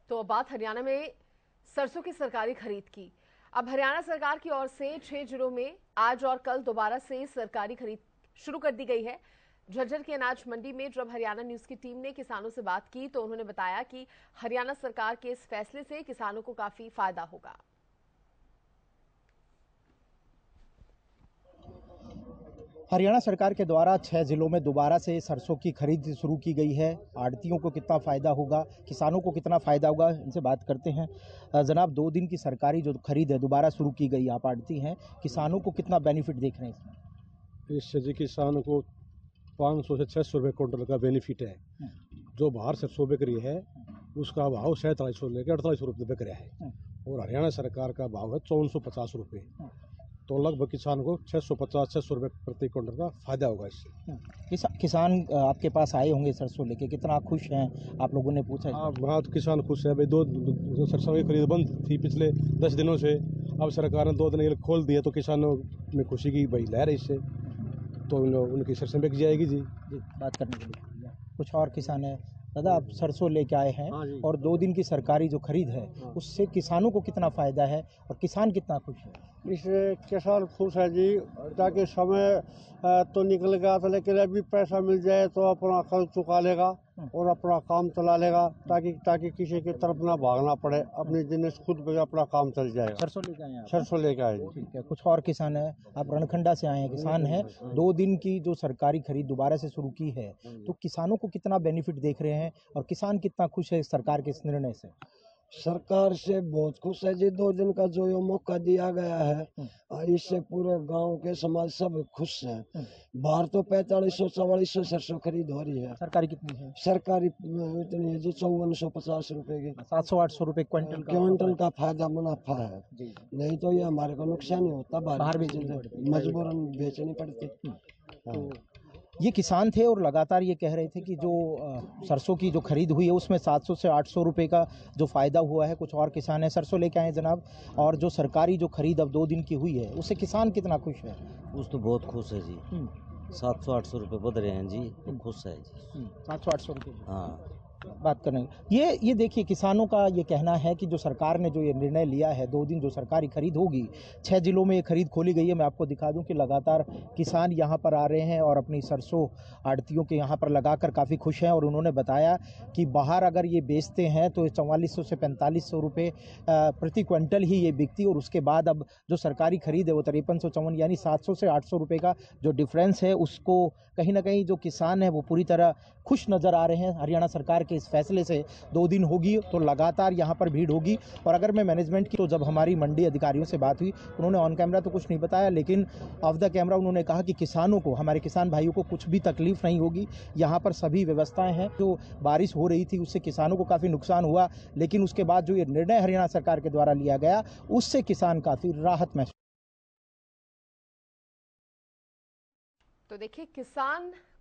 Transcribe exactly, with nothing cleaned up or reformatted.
तो अब बात हरियाणा में सरसों की सरकारी खरीद की। अब हरियाणा सरकार की ओर से छह जिलों में आज और कल दोबारा से सरकारी खरीद शुरू कर दी गई है। झज्जर की अनाज मंडी में जब हरियाणा न्यूज की टीम ने किसानों से बात की तो उन्होंने बताया कि हरियाणा सरकार के इस फैसले से किसानों को काफी फायदा होगा। हरियाणा सरकार के द्वारा छह जिलों में दोबारा से सरसों की खरीद शुरू की गई है। आड़तियों को कितना फ़ायदा होगा, किसानों को कितना फ़ायदा होगा, इनसे बात करते हैं। जनाब, दो दिन की सरकारी जो खरीद है दोबारा शुरू की गई, आप आड़ती हैं, किसानों को कितना बेनिफिट देख रहे हैं इसमें? इससे जी किसान को पाँच सौ से छः सौ रुपये क्विंटल का बेनिफिट है। जो बाहर सरसों बिक रही है उसका भाव सैंतालीस सौ लेकर अड़तालीस सौ रुपये बिक रहा है और हरियाणा सरकार का भाव है चौवन सौ पचास रुपये। तो लगभग किसान को छः सौ पचास छः सौ रुपये प्रति क्विंटल का फायदा होगा इससे। किसा, किसान आपके पास आए होंगे सरसों लेके, कितना खुश हैं आप लोगों ने पूछा? हाँ, बहुत किसान खुश है भाई। दो, दो सरसों की खरीद बंद थी पिछले दस दिनों से, अब सरकार ने दो दिन के खोल दिए तो किसानों में खुशी की भाई लहर है इससे, तो उनकी सरसों बिक जाएगी। जी जी बात करने के लिए कुछ और किसान है। दादा, आप सरसों लेके आए हैं और दो दिन की सरकारी जो खरीद है उससे किसानों को कितना फायदा है और किसान कितना खुश है? इससे किसान खुश है जी, ताकि समय तो निकल गया था लेकिन अभी पैसा मिल जाए तो अपना कर्ज चुका लेगा और अपना काम चला लेगा, ताकि ताकि किसी की तरफ ना भागना पड़े, अपने जिन्हें खुद पे अपना काम चल जाएगा। सरसों लेके आए हैं? सरसों लेके आए। ठीक है, कुछ और किसान है। आप रणखंडा से आए हैं, किसान हैं। दो दिन की जो सरकारी खरीद दोबारा से शुरू की है तो किसानों को कितना बेनिफिट देख रहे हैं और किसान कितना खुश है सरकार के इस निर्णय से? सरकार से बहुत खुश है जी। दो दिन का जो ये मौका दिया गया है इससे पूरे गांव के समाज सब खुश हैं। बाहर तो पैंतालीस सौ चौवालीस सौ सरसों खरीद हो रही है, सरकारी कितनी है? सरकारी इतनी है जी चौवन सौ पचास रुपए की। सात सौ आठ सौ रुपए क्विंटल क्विंटल का फायदा मुनाफा है जी। नहीं तो ये हमारे को नुकसान ही होता, बाहर मजबूरन बेचनी पड़ती। तो ये किसान थे और लगातार ये कह रहे थे कि जो सरसों की जो खरीद हुई है उसमें सात सौ से आठ सौ रुपए का जो फायदा हुआ है। कुछ और किसान है, सरसों लेके आए जनाब, और जो सरकारी जो खरीद अब दो दिन की हुई है उससे किसान कितना खुश है? उस तो बहुत खुश है जी। सात सौ आठ सौ रुपये बद रहे हैं जी, तो खुश है जी। सात सौ आठ सौ रुपये हाँ बात करेंगे। ये ये देखिए, किसानों का ये कहना है कि जो सरकार ने जो ये निर्णय लिया है, दो दिन जो सरकारी खरीद होगी, छह जिलों में ये खरीद खोली गई है। मैं आपको दिखा दूं कि लगातार किसान यहाँ पर आ रहे हैं और अपनी सरसों आड़तियों के यहाँ पर लगाकर काफ़ी खुश हैं। और उन्होंने बताया कि बाहर अगर ये बेचते हैं तो चौवालीस सौ से पैंतालीस सौ रुपये प्रति क्विंटल ही ये बिकती, और उसके बाद अब जो सरकारी खरीद है वो तिरपन सौ चौवन यानी सात सौ से आठ सौ रुपये का जो डिफरेंस है, उसको कहीं ना कहीं जो किसान है वो पूरी तरह खुश नज़र आ रहे हैं। हरियाणा सरकार के इस फैसले से दो दिन होगी तो लगातार यहाँ पर भीड़ होगी। और अगर मैं मैनेजमेंट की, तो जब हमारी मंडी अधिकारियों से बात हुई उन्होंने ऑन कैमरा तो कुछ नहीं बताया, लेकिन ऑफ द कैमरा उन्होंने कहा कि किसानों को, हमारे किसान भाइयों को कुछ भी तकलीफ नहीं होगी। यहाँ पर सभी व्यवस्थाएं हैं। जो बारिश हो रही थी उससे किसानों को काफ़ी नुकसान हुआ, लेकिन उसके बाद जो ये निर्णय हरियाणा सरकार के द्वारा लिया गया उससे किसान काफ़ी राहत महसूस। तो देखिए, किसान